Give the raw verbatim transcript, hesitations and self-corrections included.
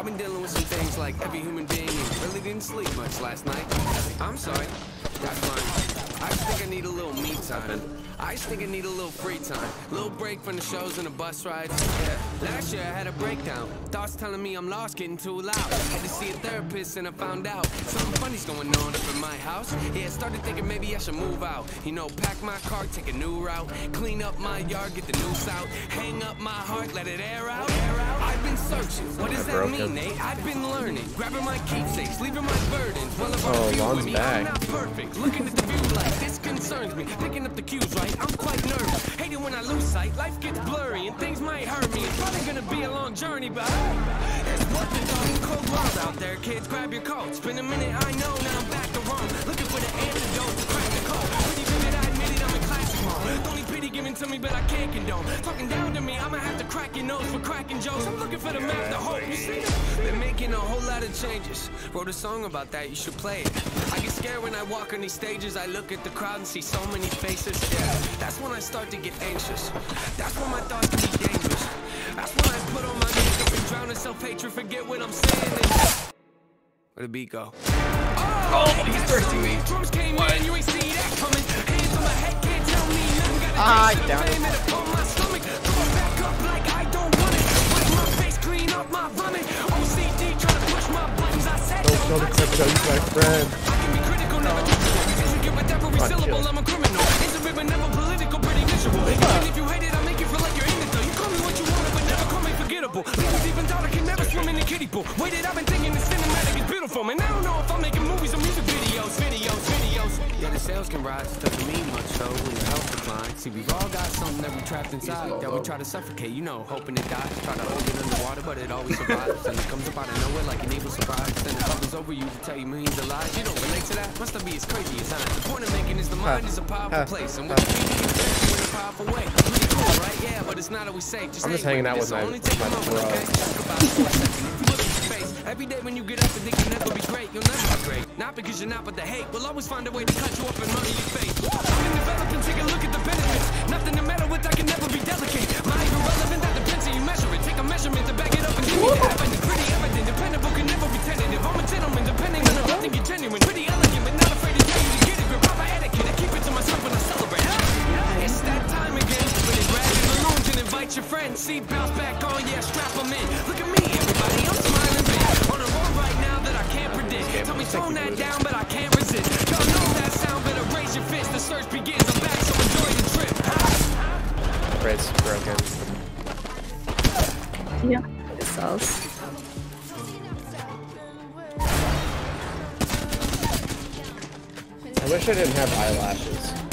I've been dealing with some things like every human being and really didn't sleep much last night. I'm sorry. That's fine. I just think I need a little me time. I just think I need a little free time. A little break from the shows and the bus rides. Yeah. Last year I had a breakdown. Thoughts telling me I'm lost, getting too loud. Had to see a therapist and I found out something funny's going on up in my house. Yeah, I started thinking maybe I should move out. You know, pack my car, take a new route. Clean up my yard, get the noose out. Hang up my heart, let it air out. Air out. I've been searching. What does that mean, Nate? I've been learning. Grabbing my keepsakes, leaving my burdens. Well, if oh, I'm Lon's me, back. I'm not perfect. Looking at the view like this concerns me. Picking up the cues, right? I'm quite nervous. Hate it when I lose sight. Life gets blurry and things might hurt me. It's probably gonna be a long journey, but it's what the dog cold world out there. Kids, grab your coats. Been a minute, I know. Now I'm back to Rome. Looking for the antidote to crack the code. Pretty vivid, I admit it, I'm in classic mode. Only pity given to me, but I can't condone. Talking down to me, I'ma have to crack your nose for cracking jokes. I'm looking for the map to hope. You see it? Been making a whole lot of changes. Wrote a song about that, you should play it. I get scared when I walk on these stages. I look at the crowd and see so many faces. Yeah, that's when I start to get anxious. That's when my thoughts can be dangerous. That's when I put on my makeup and drown in self-hatred. Forget what I'm saying and where'd the beat go? Oh, he's thirsty. Drums came in, you ain't see that coming. Hands on my head, can't tell me nothing. Got Ah, a down fame it on my stomach. Throw it back up like I don't want it. Wipe my face, clean up my vomit. O C D trying to push my buttons. I said don't kill the crypto, he's my friend. I can be critical, never give with every syllable. I'm a criminal. It's a ribbon, never political, pretty visual. Even if you hate it, I make you feel like you're in it though. You call me what you want, but never call me forgettable. People even thought I can never swim in the kiddie pool. Waited, I've been thinking the cinematic is beautiful. Man, I don't know if I'm making movies or music videos, videos, videos. Yeah, the sales can rise, doesn't mean much though when your health declines. See, we've all got something that we trapped inside that we try to suffocate, you know, hoping it dies. Try to hold it underwater, but it always survives. And it comes up out of nowhere like an evil surprise. Then it hovers over you to tell you millions of lies. You don't relate to that? Must not be as crazy as I am. The point I'm making is the mind is a powerful place. And what you can do in a powerful way. Pretty cool, right? Yeah, but it's not always safe. Just I'm just hanging out with my, with my bro. Every day when you get up and think you'll never be great, you'll never be great. Not because you're not, but the hate will always find a way to cut you up and muddy your face. I've been developing, take a look at the benefits. Nothing to meddle with, I can never be delicate. My irrelevant, that depends on you measure it. Take a measurement to back it up and give me the evidence. Pretty evident, dependable, can never be tentative. I'm a gentleman, depending on if I think you're genuine. Pretty elegant, but not afraid to tell you to get it. Grip proper etiquette, I keep it to myself when I celebrate. It's that time again, but it grab your balloons and invite your friends. See, bounce back on, yeah, strap them in. Look at me, everybody, I'm smiling big. On a roll right now that I can't predict. Tell me tone that down, but I can't resist. Y'all know that sound, better raise your fist. The search begins, I'm back, so enjoy the trip. Red's broken. Yeah, it sells. I wish I didn't have eyelashes.